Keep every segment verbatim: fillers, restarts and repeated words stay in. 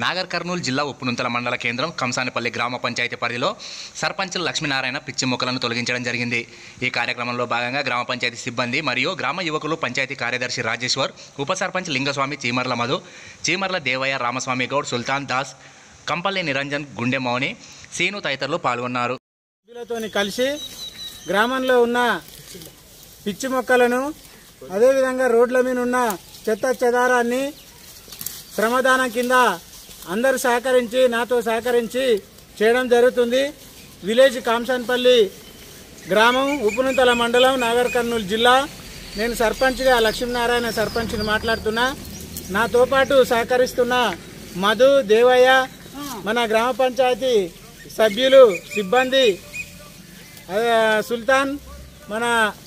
నాగర్ కర్నూలు జిల్లా ఉప్పునుంతల మండల కేంద్రం కంసానిపల్లి గ్రామ పంచాయతీ పరిధిలో సర్పంచులు లక్ష్మీనారాయణ పిచ్చి మొక్కలను తొలగించడం జరిగింది. ఈ కార్యక్రమంలో భాగంగా గ్రామ పంచాయతీ సిబ్బంది మరియు గ్రామ యువకులు, పంచాయతీ కార్యదర్శి రాజేశ్వర్, ఉప సర్పంచ్ లింగస్వామి, చీమర్ల మధు, చీమర్ల దేవయ్య, రామస్వామి గౌడ్, సుల్తాన్ దాస్, కంపల్లి నిరంజన్, గుండె మౌని, సీను తదితరులు పాల్గొన్నారు. కలిసి గ్రామంలో ఉన్న పిచ్చి మొక్కలను, అదేవిధంగా రోడ్ల మీద ఉన్న చెత్త చెదారాన్ని శ్రమదానం కింద అందరూ సహకరించి నాతో సహకరించి చేయడం జరుగుతుంది. విలేజ్ కాంసాన్పల్లి గ్రామం, ఉప్పునుంతల మండలం, నాగర్ కర్నూలు జిల్లా. నేను సర్పంచ్గా లక్ష్మీనారాయణ సర్పంచ్ని మాట్లాడుతున్నా. నాతో పాటు సహకరిస్తున్న మధు, దేవయ్య, మన గ్రామ పంచాయతీ సభ్యులు, సిబ్బంది, సుల్తాన్, మన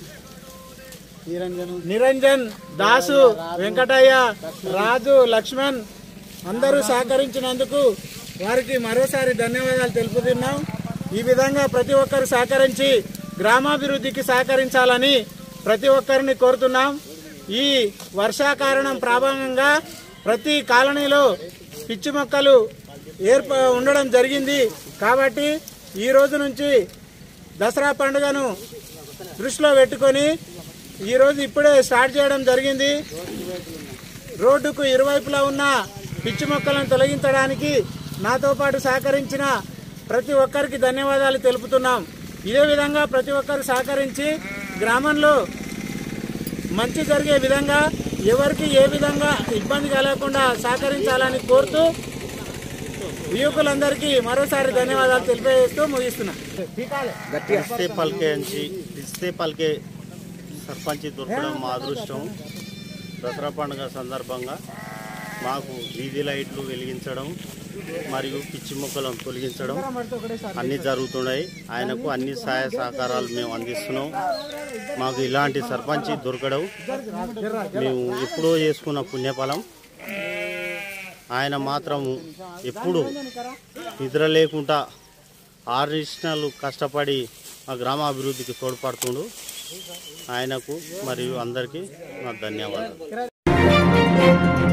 నిరంజన్, దాసు, వెంకటయ్య, రాజు, లక్ష్మణ్ అందరూ సహకరించినందుకు వారికి మరోసారి ధన్యవాదాలు తెలుపుతున్నాం. ఈ విధంగా ప్రతి ఒక్కరు సహకరించి గ్రామాభివృద్ధికి సహకరించాలని ప్రతి ఒక్కరిని కోరుతున్నాం. ఈ వర్షాకారణం ప్రభావంగా ప్రతి కాలనీలో పిచ్చి మొక్కలు ఏర్ప ఉండడం జరిగింది. కాబట్టి ఈ రోజు నుంచి దసరా పండుగను దృష్టిలో పెట్టుకొని ఈరోజు ఇప్పుడే స్టార్ట్ చేయడం జరిగింది. రోడ్డుకు ఇరువైపులా ఉన్న పిచ్చి మొక్కలను తొలగించడానికి నాతో పాటు సహకరించిన ప్రతి ఒక్కరికి ధన్యవాదాలు తెలుపుతున్నాం. ఇదే విధంగా ప్రతి ఒక్కరు సహకరించి గ్రామంలో మంచి జరిగే విధంగా, ఎవరికి ఏ విధంగా ఇబ్బంది కలగకుండా సహకరించాలని కోరుతూ యువకులందరికీ మరోసారి ధన్యవాదాలు తెలియజేస్తూ ముగిస్తున్నా. సర్పంచ్ దొరకడం మా అదృష్టం. దసరా పండుగ సందర్భంగా మాకు వీధి లైట్లు వెలిగించడం మరియు పిచ్చి మొక్కలను తొలగించడం అన్నీ జరుగుతున్నాయి. ఆయనకు అన్ని సహాయ సహకారాలు మేము అందిస్తున్నాం. మాకు ఇలాంటి సర్పంచ్ దొరకడం మేము ఎప్పుడో చేసుకున్న పుణ్యఫలం. ఆయన మాత్రం ఎప్పుడు నిద్ర లేకుండా ఆర్నిషనల్ కష్టపడి మా గ్రామాభివృద్ధికి తోడ్పడుతుండు. ఆయనకు మరియు అందరికీ నా ధన్యవాదాలు.